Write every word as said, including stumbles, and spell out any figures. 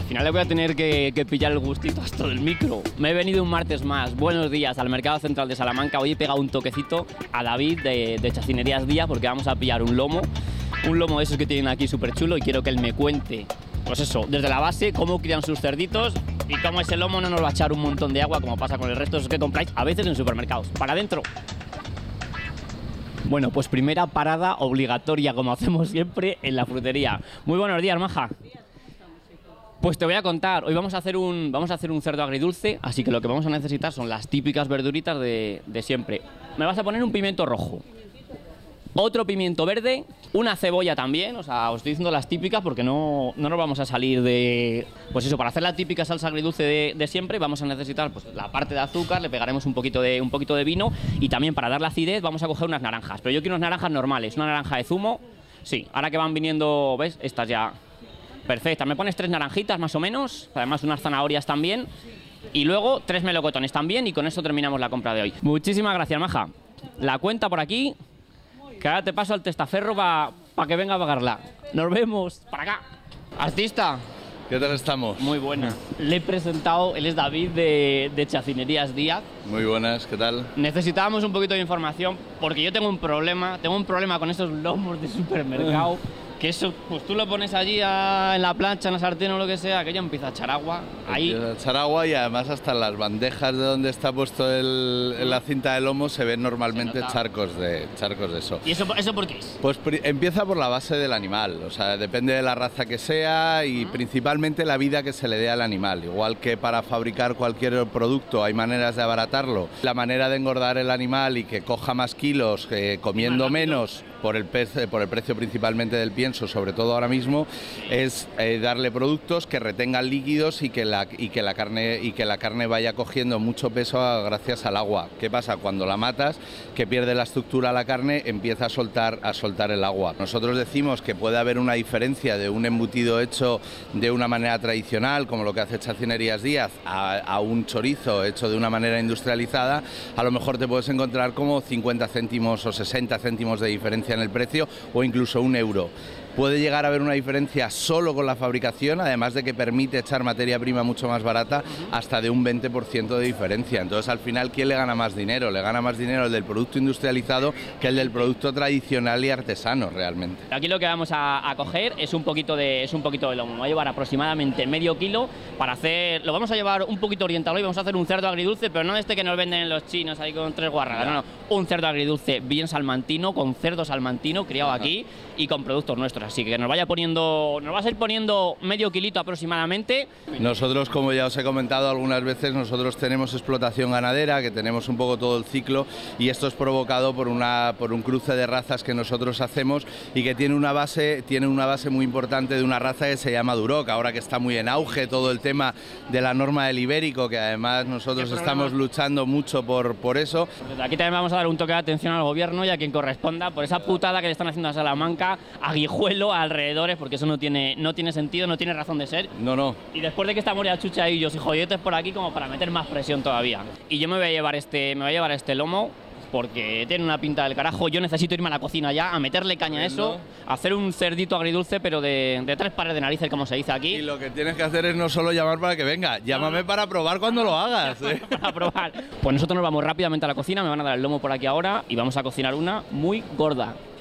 final le voy a tener que, que pillar el gustito hasta del micro. Me he venido un martes más. Buenos días al Mercado Central de Salamanca. Hoy he pegado un toquecito a David de, de Chacinerías Díaz porque vamos a pillar un lomo. Un lomo de esos que tienen aquí súper chulo y quiero que él me cuente, pues eso, desde la base, cómo crían sus cerditos y cómo ese lomo no nos va a echar un montón de agua como pasa con el resto de esos que compráis a veces en supermercados. ¡Para adentro! Bueno, pues primera parada obligatoria, como hacemos siempre, en la frutería. Muy buenos días, Maja. Pues te voy a contar, hoy vamos a hacer un, vamos a hacer un cerdo agridulce, así que lo que vamos a necesitar son las típicas verduritas de, de siempre. Me vas a poner un pimiento rojo, otro pimiento verde, una cebolla también, o sea, os estoy diciendo las típicas porque no, no nos vamos a salir de... Pues eso, para hacer la típica salsa agridulce de, de siempre vamos a necesitar pues, la parte de azúcar, le pegaremos un poquito, de, un poquito de vino y también para darle acidez vamos a coger unas naranjas, pero yo quiero unas naranjas normales, una naranja de zumo, sí, ahora que van viniendo, ¿ves? Estas ya... Perfecta, me pones tres naranjitas más o menos, además unas zanahorias también y luego tres melocotones también y con eso terminamos la compra de hoy. Muchísimas gracias, Maja. La cuenta por aquí, que ahora te paso al testaferro para pa que venga a pagarla. Nos vemos, para acá. Artista. ¿Qué tal estamos? Muy buena. Le he presentado, él es David de, de Chacinerías Díaz. Muy buenas, ¿qué tal? Necesitábamos un poquito de información porque yo tengo un problema, tengo un problema con esos lomos de supermercado. Que eso, pues tú lo pones allí a, en la plancha, en la sartén o lo que sea, que ya empieza a echar agua. Ahí. Empieza a echar agua y además hasta las bandejas de donde está puesto el, en la cinta de lomo se ven normalmente se charcos de charcos de eso. ¿Y eso, eso por qué es? Pues empieza por la base del animal, o sea, depende de la raza que sea y uh-huh. principalmente la vida que se le dé al animal. Igual que para fabricar cualquier producto hay maneras de abaratarlo, la manera de engordar el animal y que coja más kilos eh, comiendo menos por el, pe- por el precio principalmente del pienso, sobre todo ahora mismo, es eh, darle productos que retengan líquidos y que la y que la carne y que la carne vaya cogiendo mucho peso a, gracias al agua. ¿Qué pasa? Cuando la matas, que pierde la estructura la carne, empieza a soltar a soltar el agua. Nosotros decimos que puede haber una diferencia de un embutido hecho de una manera tradicional, como lo que hace Chacinerías Díaz, a, a un chorizo hecho de una manera industrializada. A lo mejor te puedes encontrar como cincuenta céntimos o sesenta céntimos de diferencia en el precio o incluso un euro. Puede llegar a haber una diferencia solo con la fabricación, además de que permite echar materia prima mucho más barata, hasta de un veinte por ciento de diferencia. Entonces, al final, ¿quién le gana más dinero? Le gana más dinero el del producto industrializado que el del producto tradicional y artesano, realmente. Aquí lo que vamos a, a coger es un poquito de es un poquito de lomo. Vamos a llevar aproximadamente medio kilo para hacer... Lo vamos a llevar un poquito orientado y vamos a hacer un cerdo agridulce, pero no este que nos venden los chinos ahí con tres guarradas, no, no. Un cerdo agridulce bien salmantino, con cerdo salmantino criado Ajá. aquí y con productos nuestros. Así que nos vaya poniendo, nos va a ir poniendo medio kilito aproximadamente. Nosotros, como ya os he comentado algunas veces, nosotros tenemos explotación ganadera, que tenemos un poco todo el ciclo y esto es provocado por una por un cruce de razas que nosotros hacemos y que tiene una base tiene una base muy importante de una raza que se llama Duroc, ahora que está muy en auge todo el tema de la norma del ibérico, que además nosotros estamos luchando mucho por, por eso. Aquí también vamos a dar un toque de atención al gobierno y a quien corresponda por esa putada que le están haciendo a Salamanca, a Guijuelo, a alrededores, porque eso no tiene, no tiene sentido, no tiene razón de ser. No, no. Y después de que estamos ya chuchadillos y jodietes por aquí, como para meter más presión todavía. Y yo me voy a llevar este, me voy a llevar este lomo porque tiene una pinta del carajo. Yo necesito irme a la cocina ya, a meterle caña a eso, a hacer un cerdito agridulce, pero de, de tres pares de narices, como se dice aquí. Y lo que tienes que hacer es no solo llamar para que venga, llámame no. para probar cuando lo hagas. ¿eh? Para probar. Pues nosotros nos vamos rápidamente a la cocina, me van a dar el lomo por aquí ahora y vamos a cocinar una muy gorda.